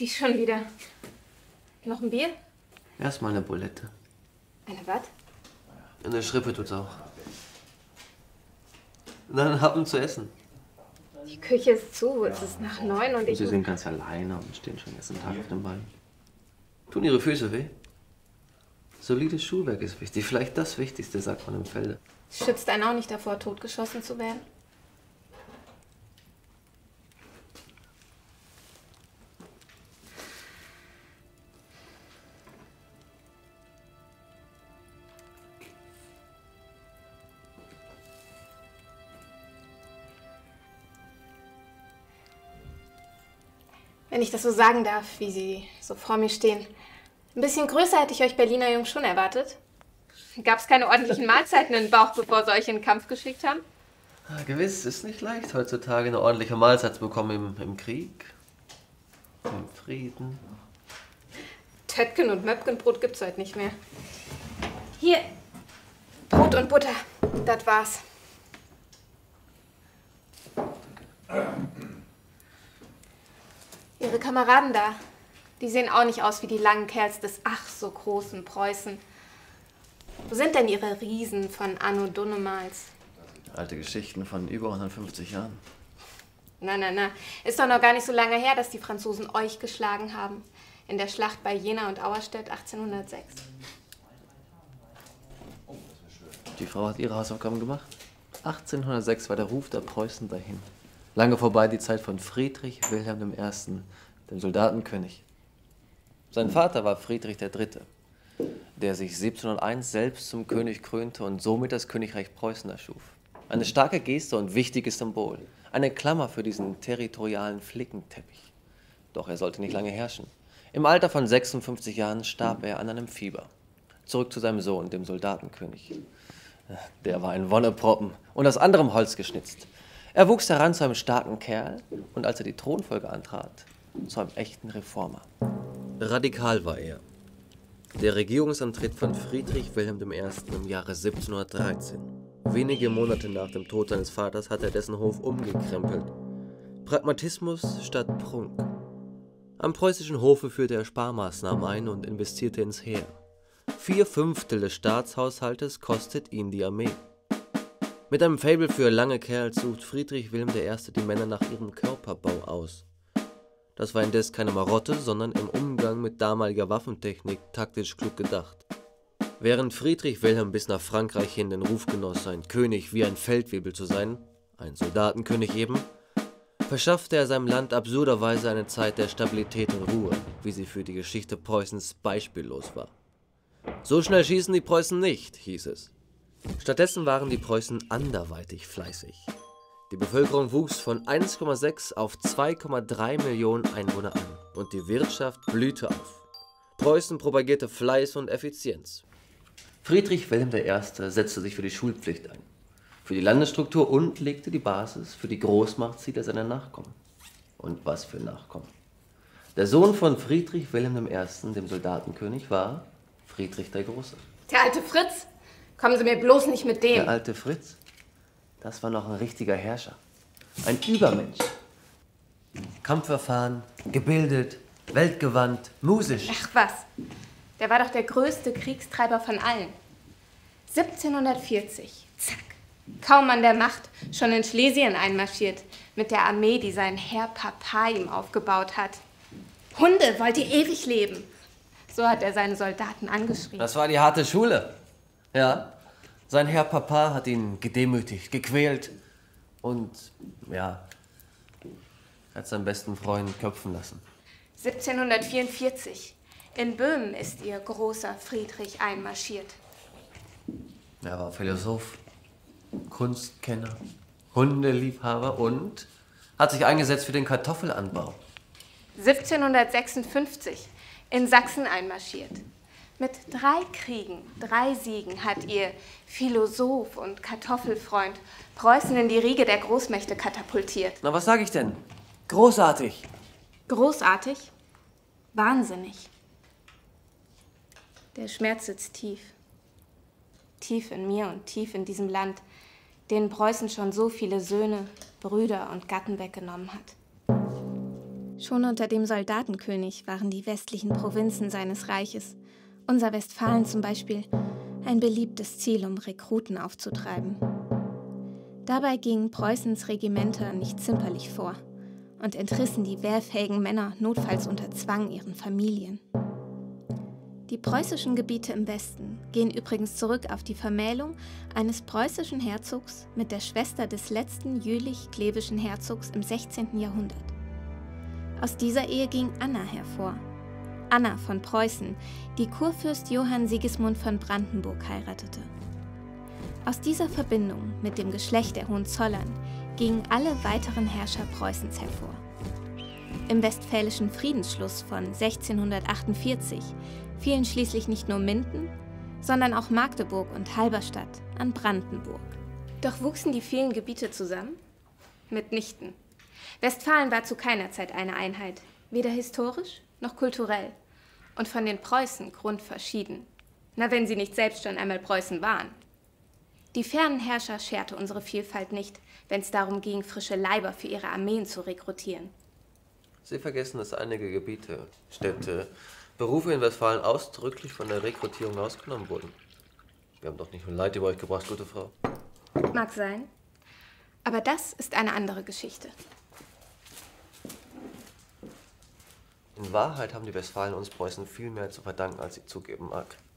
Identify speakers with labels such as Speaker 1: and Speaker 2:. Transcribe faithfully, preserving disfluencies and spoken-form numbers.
Speaker 1: Sie schon wieder. Noch ein Bier?
Speaker 2: Erstmal eine Bulette.
Speaker 1: Eine was?
Speaker 2: Eine Schrippe tut's auch. Dann Happen zu essen.
Speaker 1: Die Küche ist zu. Es ist nach neun und ich...
Speaker 2: Sie sind ganz alleine und stehen schon den ganzen Tag auf dem Bein. Tun Ihre Füße weh? Solides Schuhwerk ist wichtig. Vielleicht das Wichtigste, sagt man im Felde.
Speaker 1: Schützt einen auch nicht davor, totgeschossen zu werden? Wenn ich das so sagen darf, wie Sie so vor mir stehen. Ein bisschen größer hätte ich euch Berliner Jungs schon erwartet. Gab es keine ordentlichen Mahlzeiten in den Bauch, bevor sie euch in den Kampf geschickt haben?
Speaker 2: Ja, gewiss, es ist nicht leicht, heutzutage eine ordentliche Mahlzeit zu bekommen im, im Krieg, im Frieden.
Speaker 1: Töttgen und Möpkenbrot gibt's heute nicht mehr. Hier, Brot und Butter, das war's. Ihre Kameraden da, die sehen auch nicht aus wie die langen Kerls des ach so großen Preußen. Wo sind denn ihre Riesen von Anno Dunnemals?
Speaker 2: Alte Geschichten von über hundertfünfzig Jahren.
Speaker 1: Na, na, na. Ist doch noch gar nicht so lange her, dass die Franzosen euch geschlagen haben. In der Schlacht bei Jena und Auerstedt achtzehnhundertsechs.
Speaker 2: Die Frau hat ihre Hausaufgaben gemacht. achtzehnhundertsechs war der Ruf der Preußen dahin. Lange vorbei die Zeit von Friedrich Wilhelm der Erste., dem Soldatenkönig. Sein Vater war Friedrich der Dritte., der sich siebzehnhunderteins selbst zum König krönte und somit das Königreich Preußen erschuf. Eine starke Geste und wichtiges Symbol. Eine Klammer für diesen territorialen Flickenteppich. Doch er sollte nicht lange herrschen. Im Alter von sechsundfünfzig Jahren starb er an einem Fieber. Zurück zu seinem Sohn, dem Soldatenkönig. Der war ein Wonneproppen und aus anderem Holz geschnitzt. Er wuchs heran zu einem starken Kerl und als er die Thronfolge antrat, zu einem echten Reformer. Radikal war er. Der Regierungsantritt von Friedrich Wilhelm der Erste. Im Jahre siebzehnhundertdreizehn. Wenige Monate nach dem Tod seines Vaters hat er dessen Hof umgekrempelt. Pragmatismus statt Prunk. Am preußischen Hofe führte er Sparmaßnahmen ein und investierte ins Heer. Vier Fünftel des Staatshaushaltes kostet ihn die Armee. Mit einem Faible für lange Kerls sucht Friedrich Wilhelm der Erste. die Männer nach ihrem Körperbau aus. Das war indes keine Marotte, sondern im Umgang mit damaliger Waffentechnik taktisch klug gedacht. Während Friedrich Wilhelm bis nach Frankreich hin den Ruf genoss, ein König wie ein Feldwebel zu sein, ein Soldatenkönig eben, verschaffte er seinem Land absurderweise eine Zeit der Stabilität und Ruhe, wie sie für die Geschichte Preußens beispiellos war. So schnell schießen die Preußen nicht, hieß es. Stattdessen waren die Preußen anderweitig fleißig. Die Bevölkerung wuchs von eins Komma sechs auf zwei Komma drei Millionen Einwohner an und die Wirtschaft blühte auf. Preußen propagierte Fleiß und Effizienz. Friedrich Wilhelm der Erste. setzte sich für die Schulpflicht ein, für die Landesstruktur und legte die Basis für die Großmachtsziele seiner Nachkommen. Und was für Nachkommen. Der Sohn von Friedrich Wilhelm der Erste., dem Soldatenkönig, war Friedrich der Große.
Speaker 1: Der alte Fritz? Kommen Sie mir bloß nicht mit dem.
Speaker 2: Der alte Fritz? Das war noch ein richtiger Herrscher. Ein Übermensch. Kampferfahren, gebildet, weltgewandt, musisch.
Speaker 1: Ach was, der war doch der größte Kriegstreiber von allen. siebzehnhundertvierzig, zack, kaum an der Macht, schon in Schlesien einmarschiert, mit der Armee, die sein Herr Papa ihm aufgebaut hat. Hunde, wollt ihr ewig leben? So hat er seine Soldaten angeschrien.
Speaker 2: Das war die harte Schule. Ja, sein Herr Papa hat ihn gedemütigt, gequält und, ja, hat seinen besten Freund köpfen lassen.
Speaker 1: siebzehnhundertvierundvierzig. In Böhmen ist ihr großer Friedrich einmarschiert.
Speaker 2: Er war Philosoph, Kunstkenner, Hundeliebhaber und hat sich eingesetzt für den Kartoffelanbau.
Speaker 1: siebzehnhundertsechsundfünfzig in Sachsen einmarschiert. Mit drei Kriegen, drei Siegen hat ihr Philosoph und Kartoffelfreund Preußen in die Riege der Großmächte katapultiert.
Speaker 2: Na, was sage ich denn? Großartig.
Speaker 1: Großartig? Wahnsinnig. Der Schmerz sitzt tief. Tief in mir und tief in diesem Land, denen Preußen schon so viele Söhne, Brüder und Gatten weggenommen hat. Schon unter dem Soldatenkönig waren die westlichen Provinzen seines Reiches, unser Westfalen zum Beispiel, ein beliebtes Ziel, um Rekruten aufzutreiben. Dabei gingen Preußens Regimenter nicht zimperlich vor und entrissen die wehrfähigen Männer notfalls unter Zwang ihren Familien. Die preußischen Gebiete im Westen gehen übrigens zurück auf die Vermählung eines preußischen Herzogs mit der Schwester des letzten jülich-klevischen Herzogs im sechzehnten Jahrhundert. Aus dieser Ehe ging Anna hervor. Anna von Preußen, die Kurfürst Johann Sigismund von Brandenburg heiratete. Aus dieser Verbindung mit dem Geschlecht der Hohenzollern gingen alle weiteren Herrscher Preußens hervor. Im Westfälischen Friedensschluss von sechzehnhundertachtundvierzig fielen schließlich nicht nur Minden, sondern auch Magdeburg und Halberstadt an Brandenburg. Doch wuchsen die vielen Gebiete zusammen? Mitnichten. Westfalen war zu keiner Zeit eine Einheit, weder historisch noch kulturell und von den Preußen grundverschieden. Na, wenn sie nicht selbst schon einmal Preußen waren. Die fernen Herrscher scherte unsere Vielfalt nicht, wenn es darum ging, frische Leiber für ihre Armeen zu rekrutieren.
Speaker 2: Sie vergessen, dass einige Gebiete, Städte, Berufe in Westfalen ausdrücklich von der Rekrutierung ausgenommen wurden. Wir haben doch nicht nur Leid über euch gebracht, gute Frau.
Speaker 1: Mag sein, aber das ist eine andere Geschichte.
Speaker 2: In Wahrheit haben die Westfalen uns Preußen viel mehr zu verdanken, als sie zugeben mag.